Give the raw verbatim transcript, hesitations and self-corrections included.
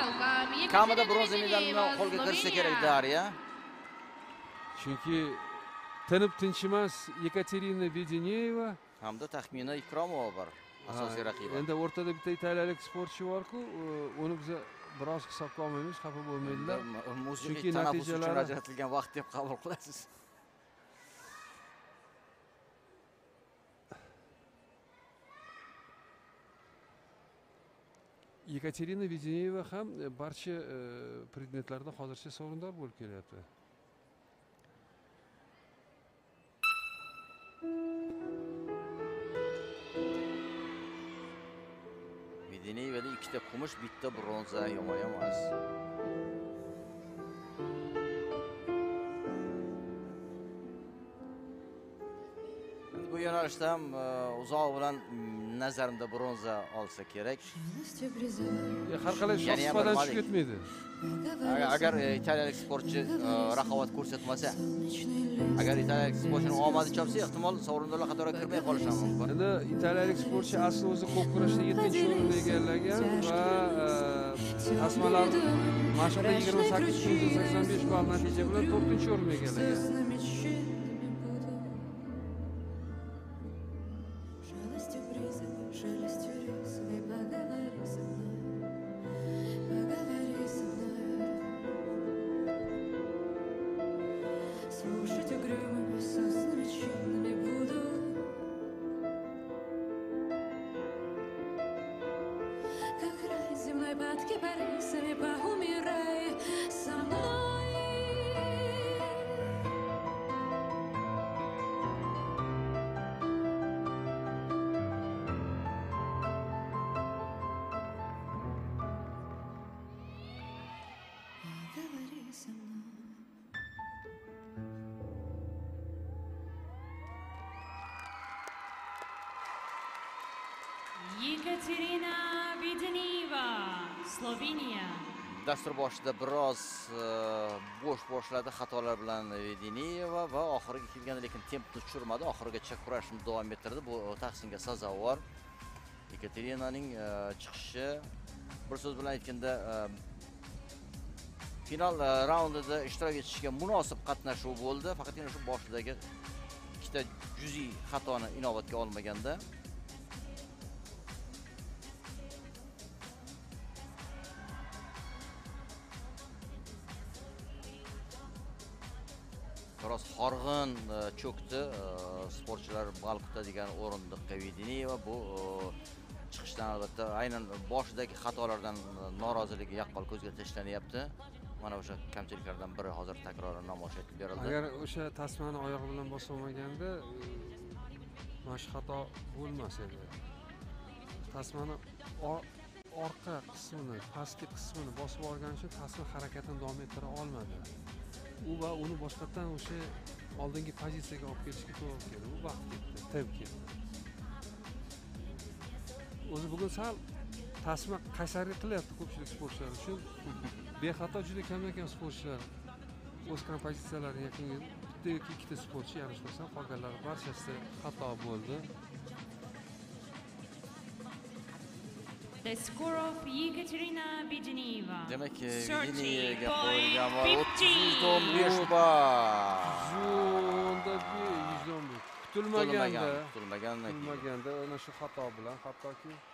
kamida bronza medalni qo'lga kiritsa kerak Darya. Chunki tinib tinchimas Yekaterina Vedineyeva hamda taxminiy Ikromova bor asosiy raqibi. Endi o'rtada bitta italiyalik sportchi bor-ku, uni biz biroz hisobga olmaymiz, xafa bo'lmaydilar. Chunki natijalar ajratilgan vaqt deb qabul qilasiz. Yekaterina Vedineyeva ham barcha predmetlarda hozircha sovrindor bo'lib kelyapti. Vedineyevada ikkita kumush, bitta bronza yomon emas. Bu yo'nalishda ham uzoq bilan nazarimda bronza olsa kerak. Har qalay shohsupadan tushib ketmaydi. Agar italiyalik sportchi raqobat ko'rsatmasa, agar italiyalik sportchining omadi chopsa, ehtimol sovrindorlar qatoriga kirmay qolishi ham mumkin. Endi italiyalik sportchi asli o'zi qo'l kurashda yettinchi o'rinni egallagan va tasmalar mashqda yigirma sakkiz nuqta sakson besh ball natija bilan to'rtinchi o'rinni egallagan. Yekaterina Vedineyeva, Sloveniya. Dastur boshida biroz bo'sh boshladi xatolar bilan Vedineyeva va oxiriga kelganda lekin tempni tushirmadi, oxirigacha kurashni davom ettirdi. Bu tahsinga sazovor. Yekaterinaning chiqishi, bir so'z bilan aytganda, final raundida ishtirok etishga munosib qatnashuv bo'ldi. Faqatgina shu boshidagi ikkita juziy xatoni inobatga olmaganda biroz horg'in cho'kdi sportchilar ball kutadigan o'rindiqqa Vedineyeva. Bu chiqishdan albatta aynan boshidagi xatolardan noroziligi yaqqol ko'zga tashlanyapti. Mana o'sha kamchiliklardan biri hozir takroran namoyish etib berildi. Agar o'sha tasmani oyog'i bilan bosa olmaganda mana shu xato bo'lmas edi. Tasmani orqa qismini, pastki qismini bosib olgani uchun tasma harakatini davom ettira olmadi. U va uni boshqatdan o'sha oldingi pozitsiyaga olib kelishga to'g'ri keldi. U vaqt ketdi, tep ketdi. O'zi bugun sal tasma qaysarlik qilyapti ko'pchilik sportchilar uchun. Bexato juda kam ekan sportchilar o'z kompozitsiyalariga yaqin bitta yoki ikkita sportchi yarashmasa, qolganlari barchasi xato bo'ldi. The score of Yekaterina Vedineyeva. Demak, Vedineyevaga qo'yilgan va o'ttiz o'n besh ball. Kutilmaganda, kutilmaganda, kutilmaganda ana shu xato bilan hattoki